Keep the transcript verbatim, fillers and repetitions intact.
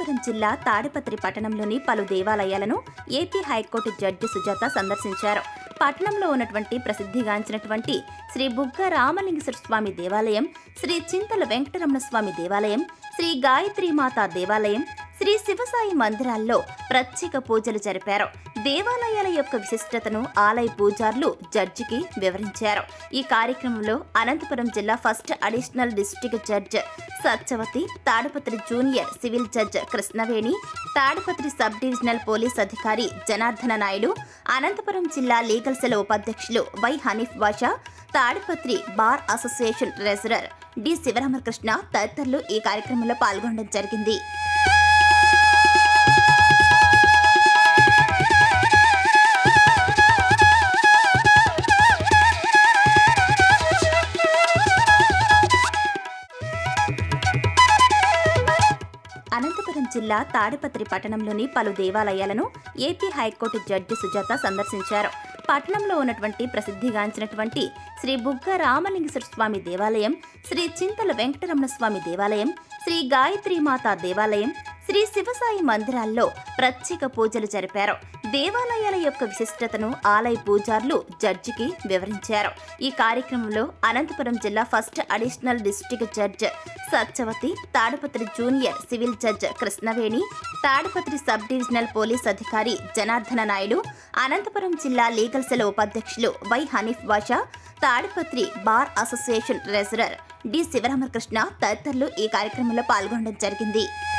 అనంతపురం జిల్లా తాడిపత్రి పట్టణంలోని పలు దేవాలయాలను ఏపీ హైకోర్టు జడ్జి సుజాత సందర్శించారు. పట్టణంలో ఉన్నటువంటి ప్రసిద్ధిగాంచినటువంటి శ్రీ బుగ్గ రామలింగేశ్వర స్వామి దేవాలయం, శ్రీ చింతల వెంకటరమణ స్వామి దేవాలయం, శ్రీ గాయత్రీమాత దేవాలయం, శ్రీ శివసాయి మందిరాల్లో ప్రత్యేక పూజలు జరిపారు. దేవాలయాల యొక్క విశిష్టతను ఆలయ పూజారులు జడ్జికి వివరించారు. ఈ కార్యక్రమంలో అనంతపురం జిల్లా first additional district judge Satyavathi, Tadipatri junior civil judge Krishnaveni, Tadipatri sub divisional police అధికారి జనార్దన నాయుడు, అనంతపురం జిల్లా లీగల్ సెల్ ఉపాధ్యక్షులు Y Hanif Basha, Tadipatri bar association treasurer D Sivaramakrishna తదితరులు ఈ కార్యక్రమంలో పాల్గొనడం జరిగింది. అనంతపురం జిల్లా తాడిపత్రి పట్టణంలోని పలు దేవాలయాలను ఏపీ హైకోర్టు జడ్జి సుజాత సందర్శించారు. పట్టణంలో ఉన్నటువంటి ప్రసిద్ధిగాంచినటువంటి శ్రీ బుగ్గ రామలింగేశ్వర స్వామి దేవాలయం, శ్రీ చింతల వెంకటరమణ స్వామి దేవాలయం, శ్రీ గాయత్రీమాత దేవాలయం, శ్రీ శివసాయి మందిరాల్లో ప్రత్యేక పూజలు జరిపారు. దేవాలయాల యొక్క విశిష్టతను ఆలయ పూజారులు జడ్జికి వివరించారు. ఈ కార్యక్రమంలో అనంతపురం జిల్లా first additional district judge Satyavathi, Tadipatri junior civil judge Krishnaveni, Tadipatri sub divisional police అధికారి జనార్దన నాయుడు, అనంతపురం జిల్లా లీగల్ సెల్ ఉపాధ్యక్షులు Y Hanif Basha, Tadipatri bar association treasurer D Sivaramakrishna తదితరులు ఈ కార్యక్రమంలో పాల్గొనడం జరిగింది.